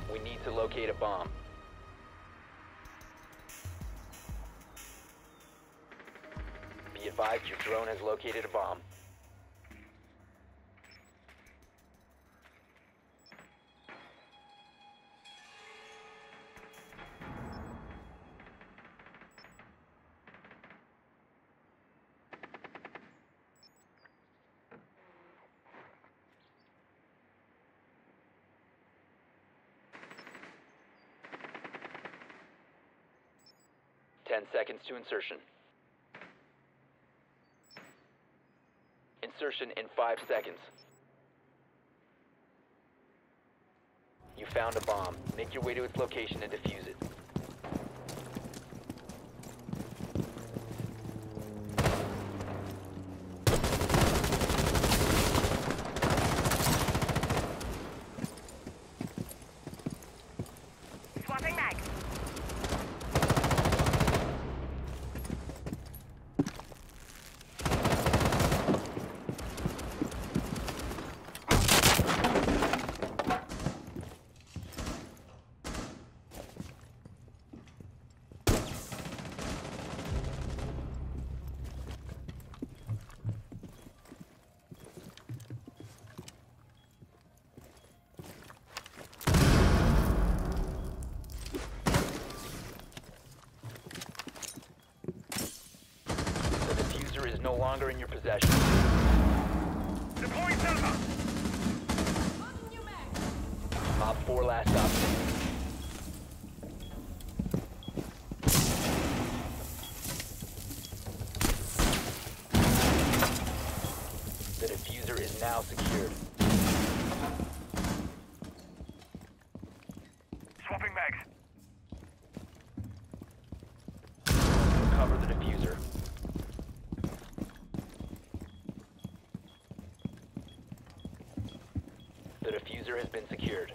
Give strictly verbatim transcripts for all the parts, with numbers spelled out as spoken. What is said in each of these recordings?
We need to locate a bomb. Be advised your drone has located a bomb. Ten seconds to insertion. Insertion in five seconds. You found a bomb. Make your way to its location and defuse it. Swapping mag. Is no longer in your possession. Deploying server. Op four last stop. The diffuser is now secured. Swapping mags. Recover the diffuser. The diffuser has been secured.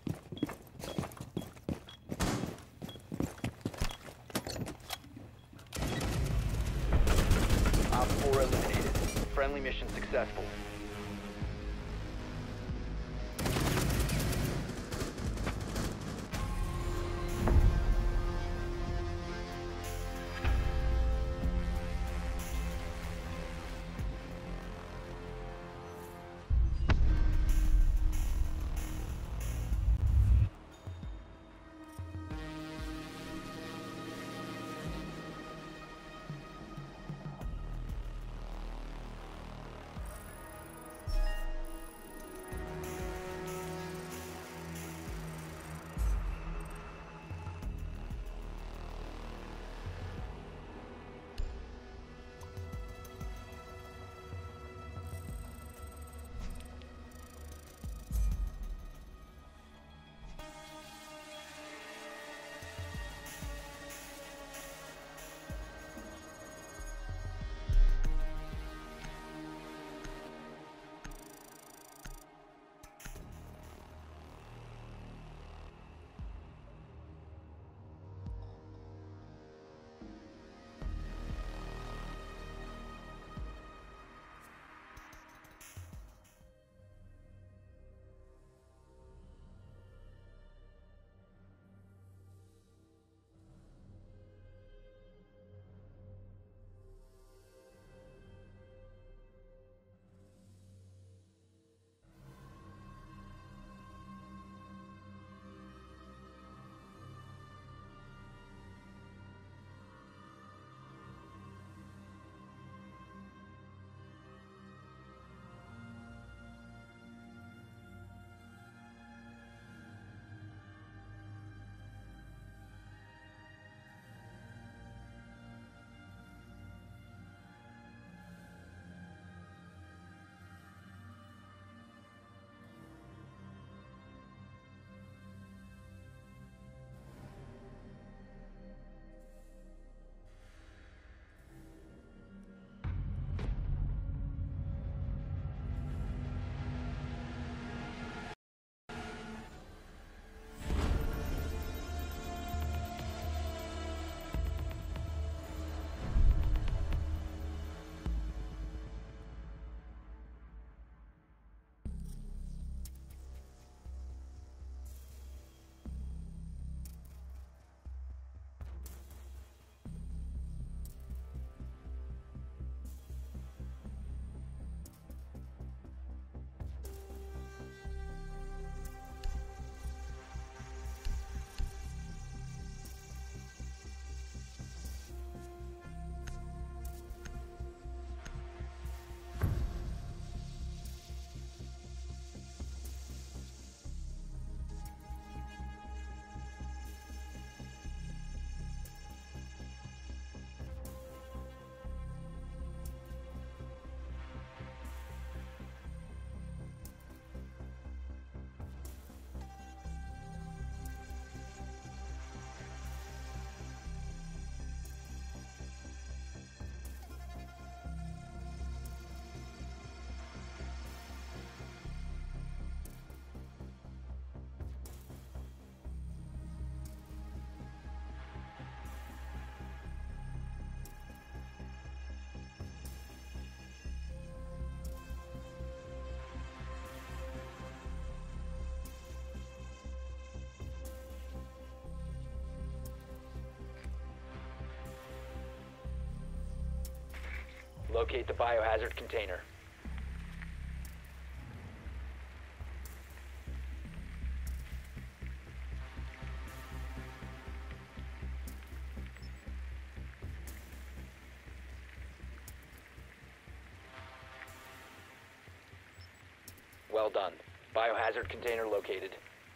Op four eliminated. Friendly mission successful. Locate the biohazard container. Well done. Biohazard container located.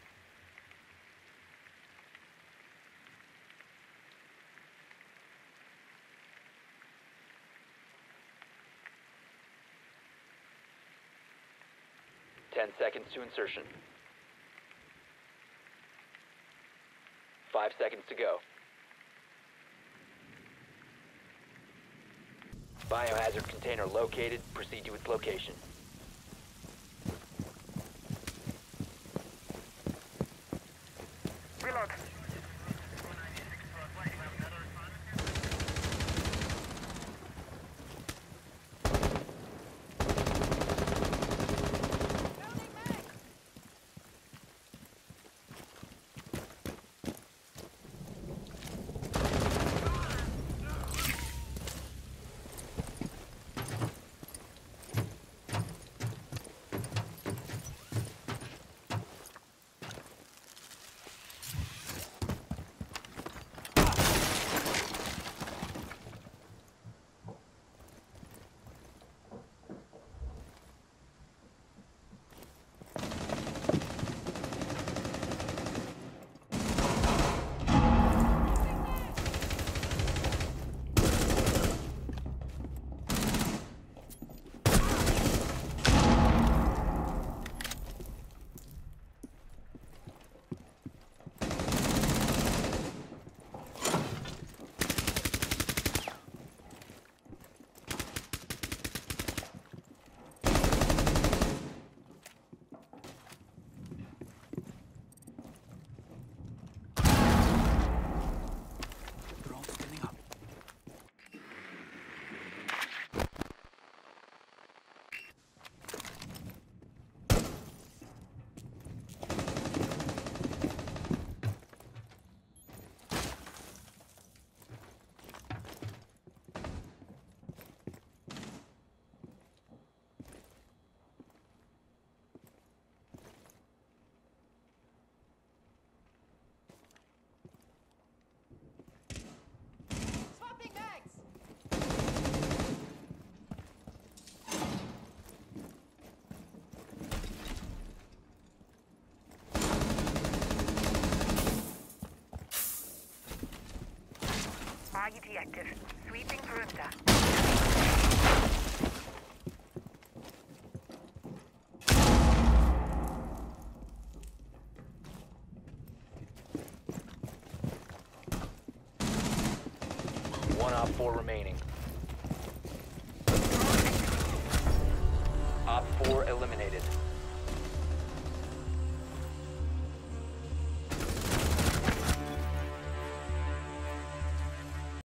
Ten seconds to insertion. Five seconds to go. Biohazard container located. Proceed to its location. Reload. I E D active. Sweeping perimeter. One op four remaining. Op four eliminated.